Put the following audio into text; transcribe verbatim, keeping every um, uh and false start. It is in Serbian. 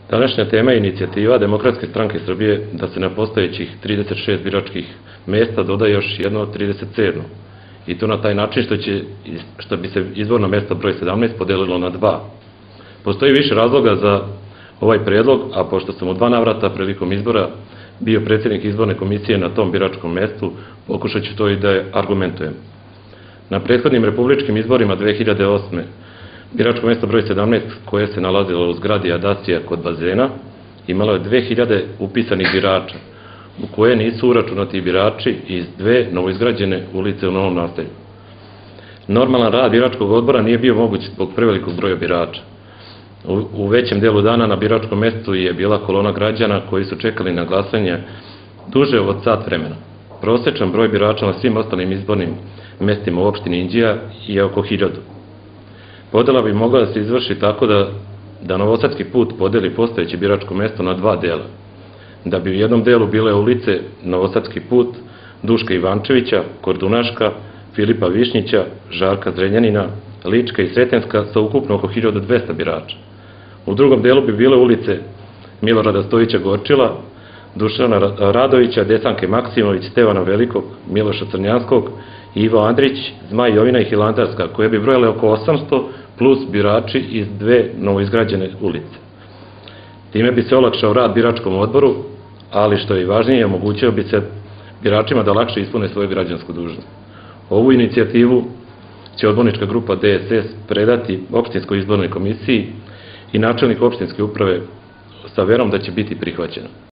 Današnja tema je inicijativa Demokratske stranke Srbije da se na postojećih trideset šest biračkih mesta doda još jedno od trideset sedam. I to na taj način što, će, što bi se izborno mesto broj sedamnaest podelilo na dva. Postoji više razloga za ovaj predlog, a pošto sam u dva navrata prilikom izbora bio predsjednik izborne komisije na tom biračkom mestu, pokušat ću to i da argumentujem. Na prethodnim republičkim izborima dve hiljade osme. biračko mesto broj sedamnaest, koje se nalazilo u zgradi Adacija kod bazena, imalo je dve hiljade upisanih birača, u koje nisu uračunati birači iz dve novoizgrađene ulice u Novom Naselju. Normalan rad biračkog odbora nije bio moguć zbog prevelikog broja birača. U, u većem delu dana na biračkom mestu je bila kolona građana koji su čekali na glasanje duže od sat vremena. Prosečan broj birača na svim ostalim izbornim mestima u opštini Inđija je oko hiljadu. Podela bi mogla da se izvrši tako da, da Novosadski put podeli postojeće biračko mesto na dva dela. Da bi u jednom delu bile ulice Novosadski put, Duška Ivančevića, Kordunaška, Filipa Višnjića, Žarka Zrenjanina, Lička i Sretenska sa ukupno oko hiljadu dvesta birača. U drugom delu bi bile ulice Milorada Stojića Gorčila, Dušana Radovića, Desanke Maksimović, Stevana Velikog, Miloša Crnjanskog, Ivo Andrić, Zmaj Jovina i Hilandarska, koje bi brojale oko osamsto plus birači iz dve novoizgrađene ulice. Time bi se olakšao rad biračkom odboru, ali što je i važnije, omogućio bi se biračima da lakše ispune svoju građansku dužnost. Ovu inicijativu će odbornička grupa D S S predati opštinskoj izbornoj komisiji i načelnik opštinske uprave sa verom da će biti prihvaćena.